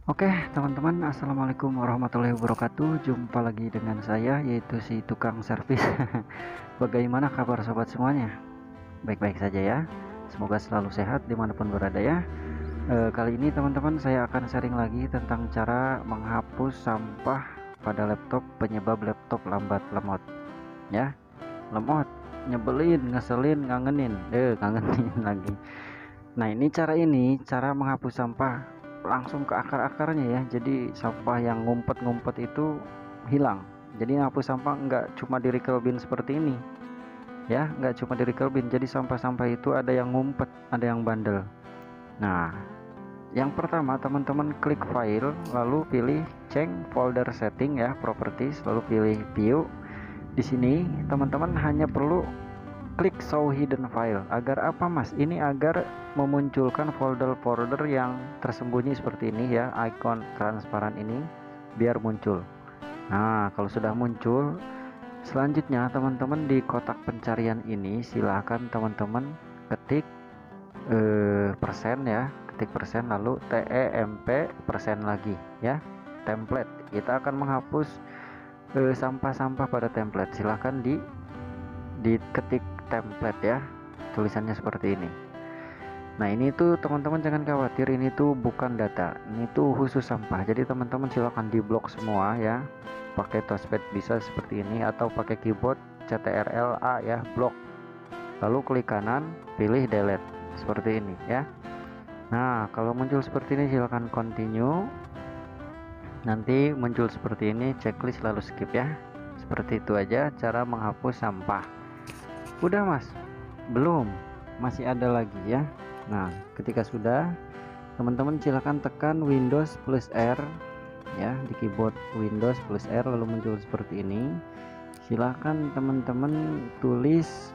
Oke teman-teman, assalamualaikum warahmatullahi wabarakatuh. Jumpa lagi dengan saya, yaitu si tukang servis. Bagaimana kabar sobat semuanya? Baik-baik saja ya. Semoga selalu sehat dimanapun berada ya. Kali ini teman-teman saya akan sharing lagi tentang cara menghapus sampah pada laptop penyebab laptop lambat lemot ya. Lemot, nyebelin, ngeselin, ngangenin lagi. Nah, cara menghapus sampah langsung ke akar-akarnya ya. Jadi sampah yang ngumpet-ngumpet itu hilang. Jadi menghapus sampah nggak cuma di recycle bin seperti ini ya, nggak cuma di recycle bin. Jadi sampah-sampah itu ada yang ngumpet, ada yang bandel. Nah, yang pertama teman-teman klik file, lalu pilih change folder setting ya, properties, lalu pilih view. Di sini teman-teman hanya perlu klik show hidden file. Agar apa mas? Ini agar memunculkan folder-folder yang tersembunyi seperti ini ya, icon transparan ini biar muncul. Nah, kalau sudah muncul, selanjutnya teman-teman di kotak pencarian ini silahkan teman-teman ketik persen ya, ketik persen lalu temp persen lagi ya, template. Kita akan menghapus sampah-sampah pada template. Silahkan diketik template ya, tulisannya seperti ini. Nah, ini tuh teman-teman jangan khawatir, ini tuh bukan data, ini tuh khusus sampah. Jadi teman-teman silahkan diblok semua ya, pakai touchpad bisa seperti ini atau pakai keyboard CTRL A ya, blok, lalu klik kanan pilih delete seperti ini ya. Nah, kalau muncul seperti ini silahkan continue. Nanti muncul seperti ini checklist lalu skip ya. Seperti itu aja cara menghapus sampah. Udah mas? Belum, masih ada lagi ya. Nah, ketika sudah, teman-teman silahkan tekan Windows plus R ya, di keyboard Windows plus R lalu muncul seperti ini. Silahkan teman-teman tulis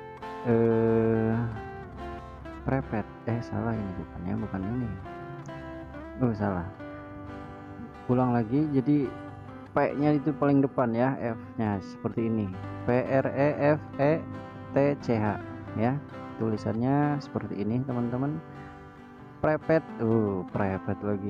prepet, salah, ini bukan ini. Oh salah, ulang lagi. Jadi P nya itu paling depan ya, F nya seperti ini, PREFETCH ya, tulisannya seperti ini teman-teman. Prepet, prepet lagi,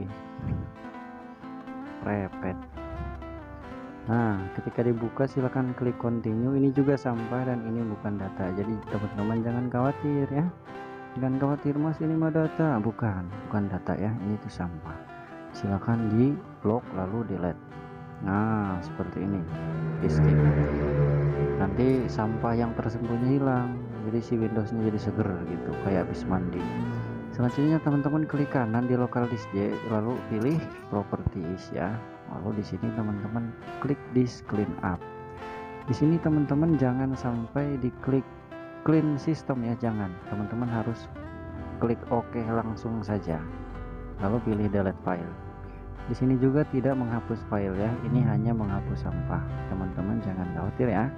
prepet. Nah, ketika dibuka silahkan klik continue. Ini juga sampah dan ini bukan data, jadi teman-teman jangan khawatir ya, jangan khawatir mas ini mah data. Bukan data ya, ini tuh sampah. Silahkan di blok lalu delete. Nah, seperti ini, di skip. Nanti sampah yang tersembunyi hilang, jadi si Windowsnya jadi seger gitu, kayak habis mandi. Selanjutnya teman-teman klik kanan di local disk J, lalu pilih properties ya. Lalu di sini teman-teman klik disk clean up. Di sini teman-teman jangan sampai diklik clean system ya, jangan. Teman-teman harus klik OK langsung saja. Lalu pilih delete file. Di sini juga tidak menghapus file ya, ini hanya menghapus sampah. Teman-teman jangan khawatir ya.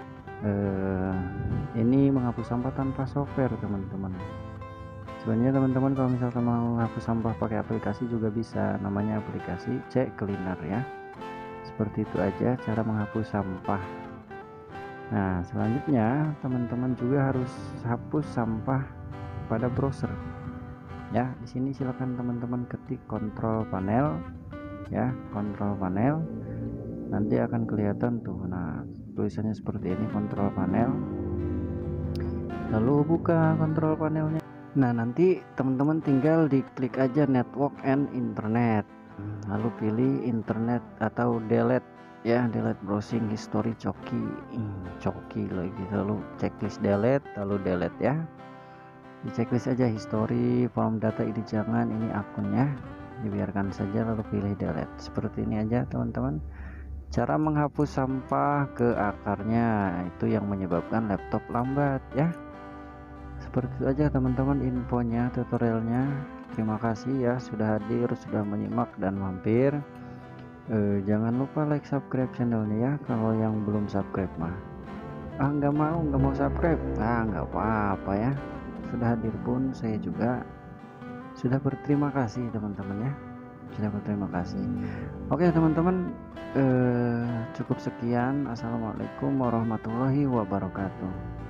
Ini menghapus sampah tanpa software teman-teman. Sebenarnya teman-teman kalau misalkan mau menghapus sampah pakai aplikasi juga bisa, namanya aplikasi CCleaner ya. Seperti itu aja cara menghapus sampah. Nah, selanjutnya teman-teman juga harus hapus sampah pada browser ya. Di sini silakan teman-teman ketik kontrol panel ya, kontrol panel, nanti akan kelihatan tuh. Nah, tulisannya seperti ini, kontrol panel, lalu buka kontrol panelnya. Nah, nanti teman-teman tinggal diklik aja network and internet, lalu pilih internet atau delete ya, delete browsing history coki lagi, lalu checklist delete, lalu delete ya. Di checklist aja history, form data ini jangan, ini akunnya dibiarkan saja, lalu pilih delete. Seperti ini aja teman-teman cara menghapus sampah ke akarnya, itu yang menyebabkan laptop lambat ya. Seperti itu aja teman-teman infonya, tutorialnya. Terima kasih ya sudah hadir, sudah menyimak dan mampir. Jangan lupa like, subscribe channelnya ya. Kalau yang belum subscribe mah nggak mau subscribe, nggak apa-apa ya. Sudah hadir pun saya juga sudah berterima kasih teman-teman ya, sudah berterima kasih. Oke teman-teman, cukup sekian. Assalamualaikum warahmatullahi wabarakatuh.